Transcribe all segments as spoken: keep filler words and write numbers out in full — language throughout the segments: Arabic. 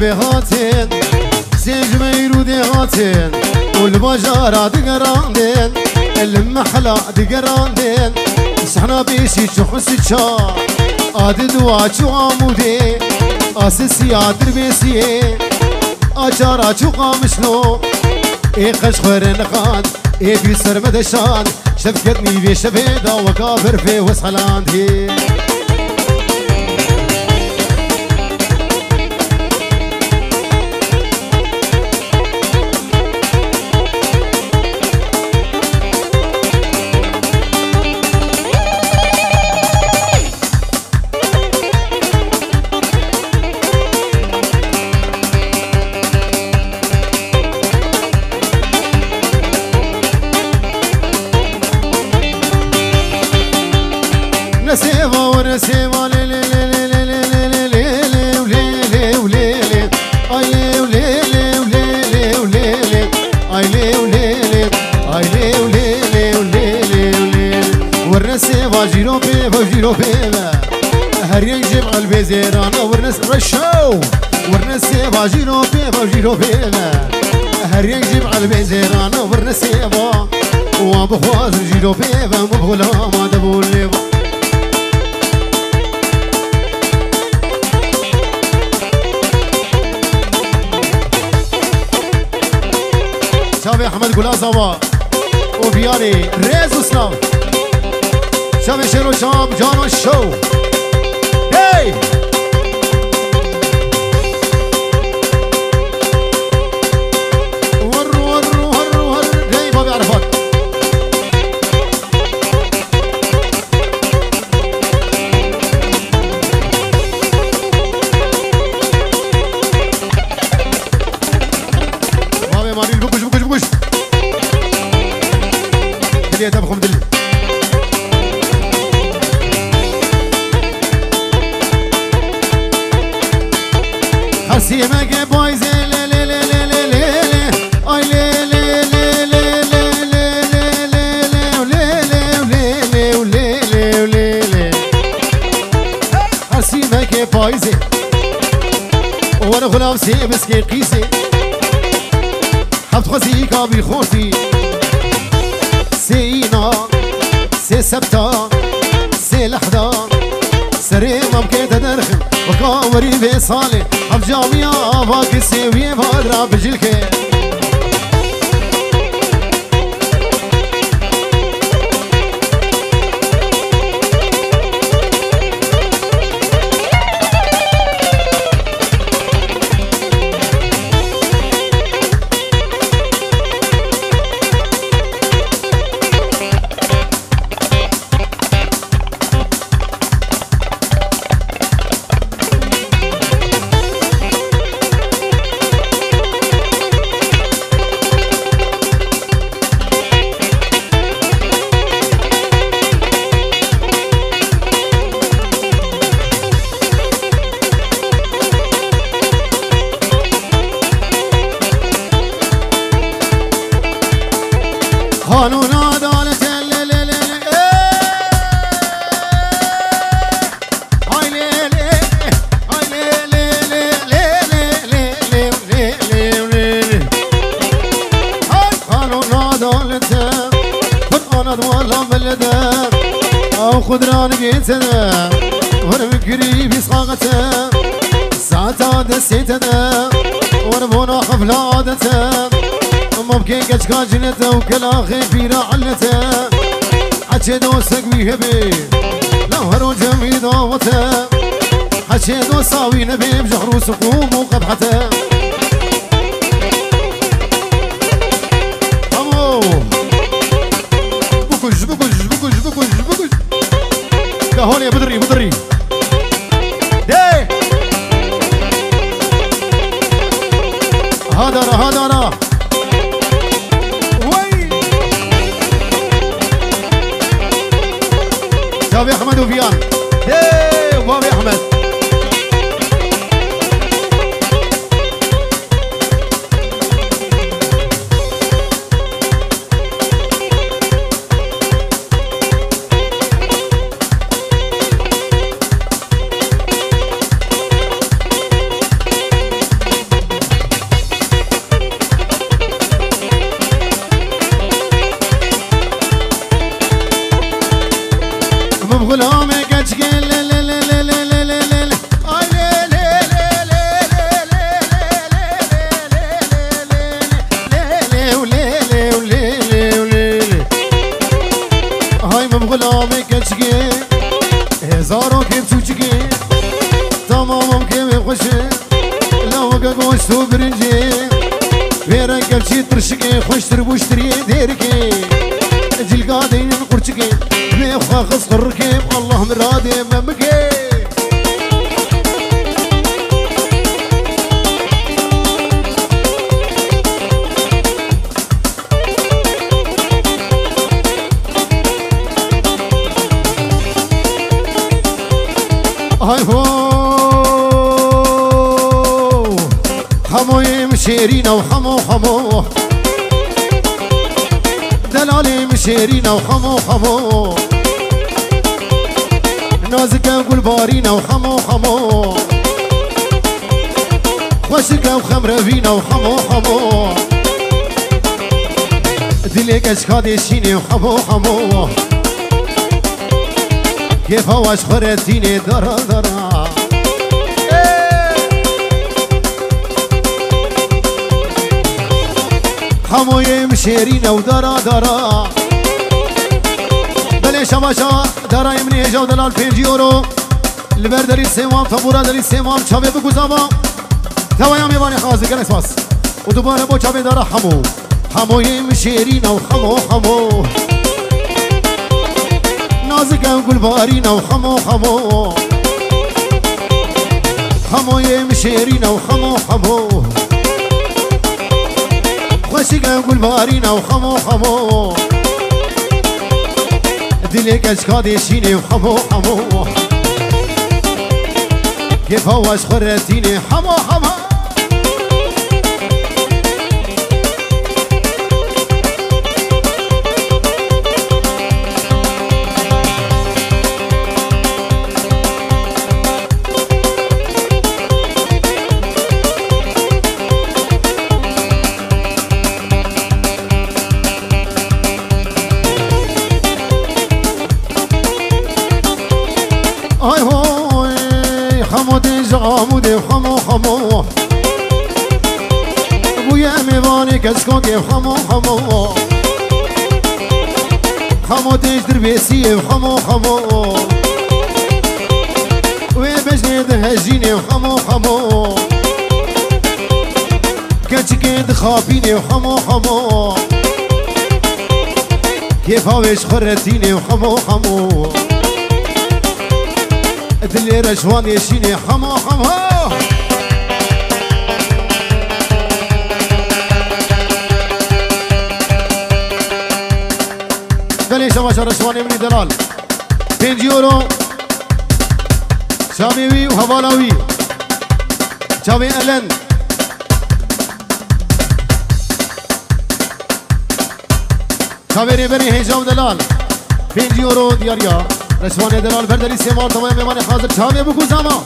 بهاتين سيج ميرو دي هاتين والبجارة دقراندين المحلى دقراندين سحنا بيشي شخص شا آدي دواجو عمودي آسسي دربيسي أجارة شو قامشلو إيه خشخر نخان إيه في سرمدشان شفكتني في شفيدة وكافر في وسحلاندي نسيبه ونسيبه ليلي ليلي ليلي ليلي وليلي وليلي اي وليلي وليلي وليلي اي وليلي اي وليلي وليلي وليلي والنسيبه جيرو بيبه جيرو بيبه هر يجيب قلبي زيران ورنس رشو والنسيبه جيرو بيبه جيرو بيبه هر يجيب قلبي زيران والنسيبه وبخواز جيرو بيبه مبغلا ما دبولي شافي احمد قلازوا وبياني ريز وسلام شافي شيرو شام جانو الشو هي ور ور ور ور جاي بابي عرفات بابي ماريل بوكش بوكش بوكش دليا تبخم دلي حسي ما جابوي زي لي لي لي لي لي لي اي لي لي لي لي لي لي لي لي لي حسي ما جابوي زي وانا غلام سي مسكي قيسي حبت خوزي كابي خوتي سينا سي سبتا سي لحدا سري مبكيت درخم وكاوري بيصالي حب جامية باقي سيوية بادرا بجلكي قانون عدالة لي لي لي هاي لي لي هاي لي لي لي لي لي لي لي هاي قانون عدالة فرقانة ولا بلدة أو خضران جيتنا ورمكري بصاغته ساعة دسيتنا وربونا حفلة عادته ممكن كشكا جنته وكلا خيفينا علته حكي دوسك بيهبي لو هرو جمي داوته حكي دوساوي نبي بجهر وسقوم وقبحته امو بكش بكش بكش بكش بكش كهون يا بدري بدري هذا را هذا را شافي احمد وفيان هي وبابي احمد تو برنجي ويرا قلشي ترشكي خوش تربوشتري ديركي جل قادين قرشكي ميخا خص قركي والله مرادي ممكي هاي هو حموي مشيرينا وحمو حمو دلالي مشيرينا وحمو حمو نازكا وقلبارينا وحمو حمو خوشكا وخمرفينا وحمو حمو دليك اشكادي شيني وحمو حمو كيف هواش خرتيني درا درا حموي مشيرينا ودرا درا بلي شباشا درا يمني هجا ودلال بينج يورو البر داري سيمام طبورا داري سيمام شابي بگوزاما توايا ميباني خازي كان اسواس ودوباره بو شابي درا حمو حموي مشيرينا وحمو حمو نازكا وقلبارينا وحمو حمو حموي مشيرينا وحمو حمو خوشكا وقلبارينا وحمو حمو دليك اشكادي شيني وحمو حمو كيف هواش خرتيني حمو حمو هاي هاي حمودي زعمودي حمو حمو بويا ميواني كسكوكي حمو حمو حمودي دربيسي حمو حمو ويبجني دهجيني حمو حمو كتشكي دخابيني حمو حمو كيف هاويش خرتيني حمو حمو دلي رجوان يشيني حمو حمو دلي شباشا رجوان يمني دلال بينج يورو شاميوي وهوالاوي شاوي ألن شاوي ريبري هيجاو دلال بينج يورو دياريا رشوان دلال برداری سیمار تمام میمانی حاضر چاوی بگو زما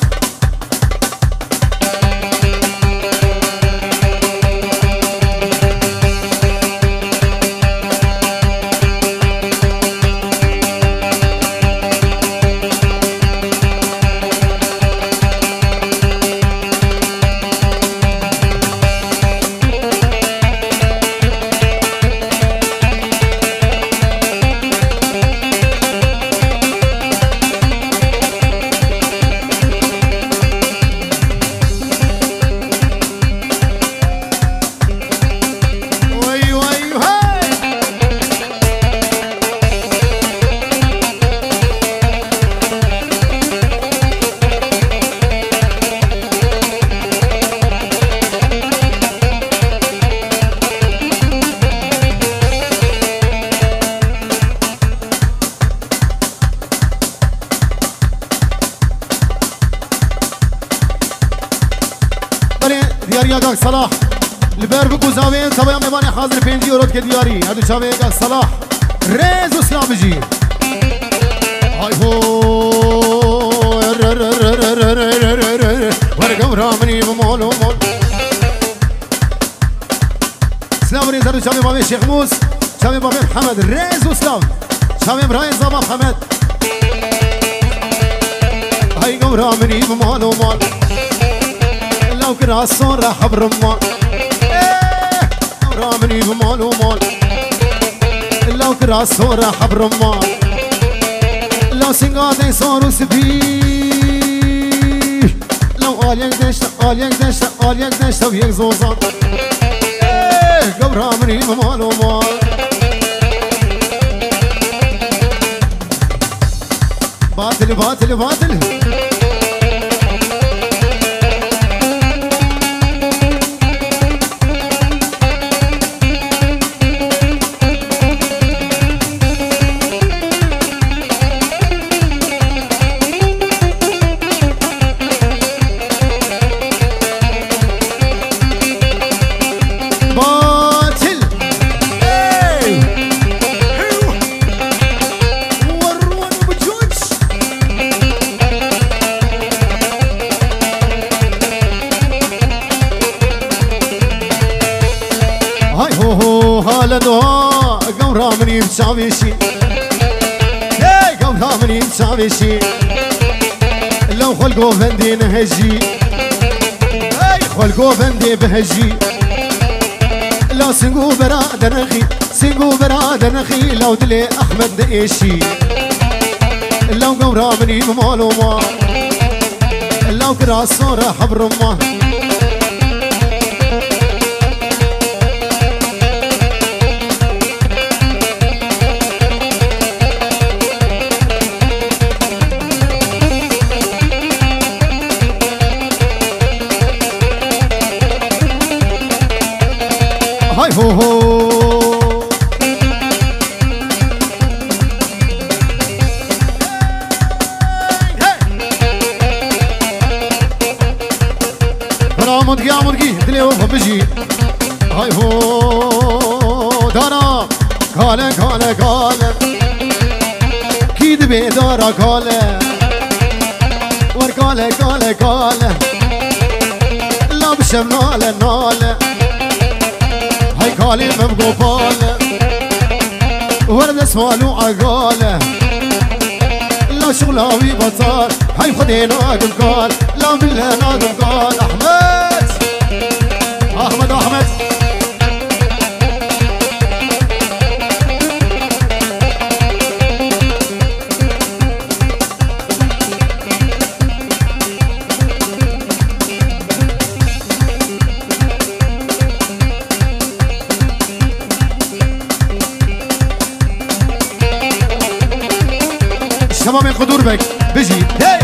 دياري اقاك صلاح البير بكو زاوين تبايا ميباني حاضر بينجي ورود كدياري هادو شاوي اقاك صلاح ريز وسلام بجي هاي هو ورقم رامني بمولو مول سلام ريز هادو شاوي بابي شيخ موس شاوي بابي محمد ريز وسلام شاوي براين زابا محمد هاي قم رامني بمولو مول لو كراس صور راح برمان رامني بمال ومال لو كراس صور راح برمان لو سنقاتي صاروا سبيه لو آليك دشتا آليك دشتا آليك دشتا ويك زوزان ايه قبرها مني مال ومال باطل باطل باطل قمرا مني مساويشي هاي قمرا مني مساويشي لو خلقو فندي نهجي هاي خلقو فندي بهجي لو سنقو براد نخي سنقو براد نخي لو دلي احمد دقيشي لو قمرا مني مالو ما لو كراسو راح برمه هاي هو هو برامد يا مرقي دلي وفا بجي هاي هو دارا كالا كالا كالا كيد بيدارا كالا ور كالا كالا كالا لا بشم نالا نالا هاي كالي مبقو فاله ورد اسمالو عقاله لا شغلاوي بطال هاي خدينا نادم قال لا بالله نادم قال احمد احمد احمد شباب القدور بك بيجي هاي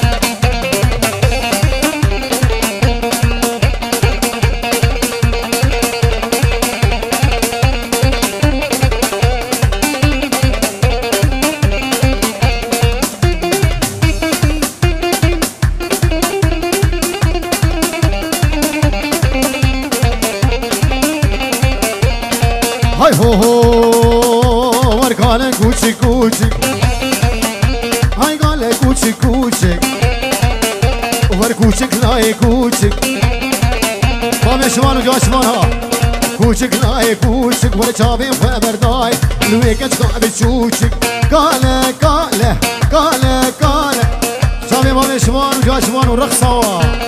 هاي هو هو ورقالك كوتشي كوتشي هاي قال كوتشي كوتشي وهر كوتشك لاي كوتشك بابي شمال وجا شمالها كوتشك لاي كوتشك ور شابي فبرداي لويك تقع بتشوتشك قال قال قال قال شابي بابي شمال وجا شمال ورخصوا